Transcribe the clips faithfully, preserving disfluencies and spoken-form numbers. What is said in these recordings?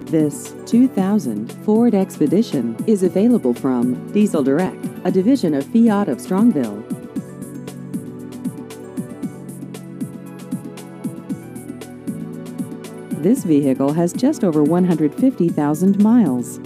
This two thousand Ford Expedition is available from Diesel Direct, a division of Fiat of Strongville. This vehicle has just over one hundred fifty thousand miles.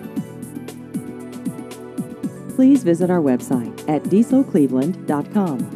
Please visit our website at diesel cleveland dot com.